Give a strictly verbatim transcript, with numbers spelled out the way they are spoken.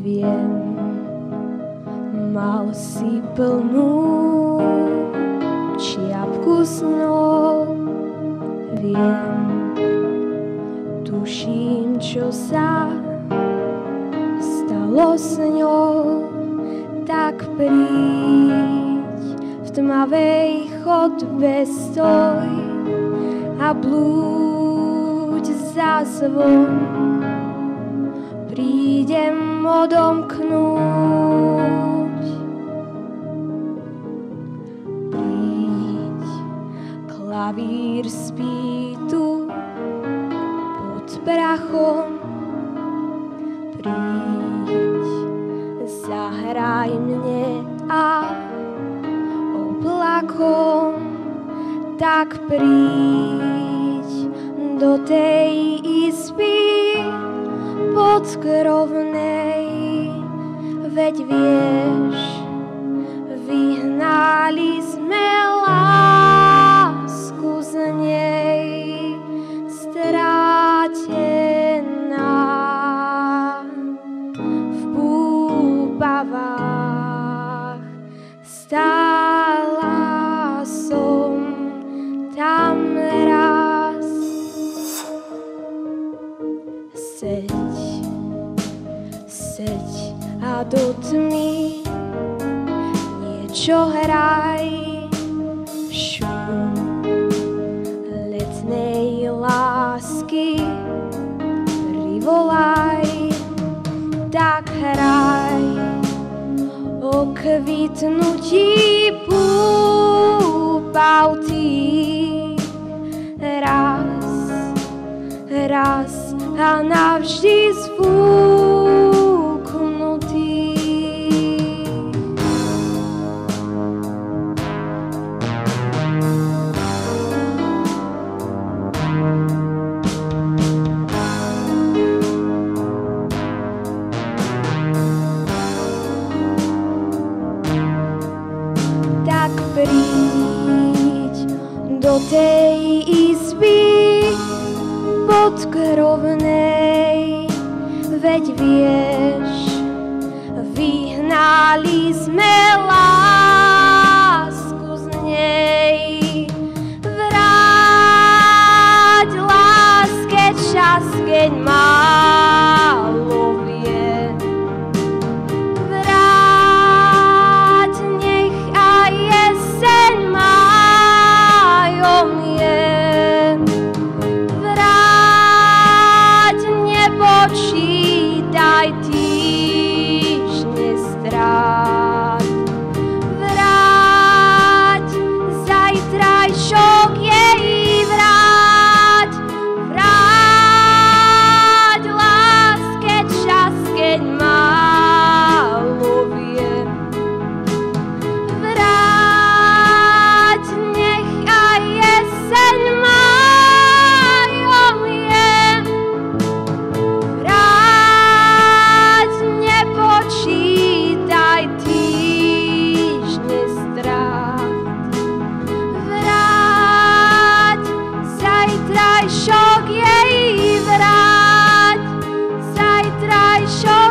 Viem, mal si plnú čiapku snov. Viem, tuším, čo sa stalo s ňou. Tak príď, v tmavej chodbe stoj a blúď za zvon. Prídem odomknúť. Príď, klavír spí tu pod prachom. Príď, zahraj mne a oblakom. Tak príď do tej izby podkrovnej, veď vieš, vyhnali sme lásku z nej, strátená v púpavách. Stála som tam raz. Seď, seď a do tmy niečo hraj. Šum letnej lásky privolaj. Tak hraj o kvitnutí púpav tých. Raz, raz a navždy zfúknutý. Tak príď do tej izby podkrovnej, veď vieš, vyhnali sme lásku z nej. Vráť láske čas, keď málo vie. Vráť, nech aj jeseň májom je. Počítaj týždne strát. Vráť, zajtrajšok jej vráť. Vráť láske čas, keď málo vie. Vráť, nech aj jeseň májom je. Počítaj týždne strát. Vráť, zajtrajšok jej vráť. Zajtrajšok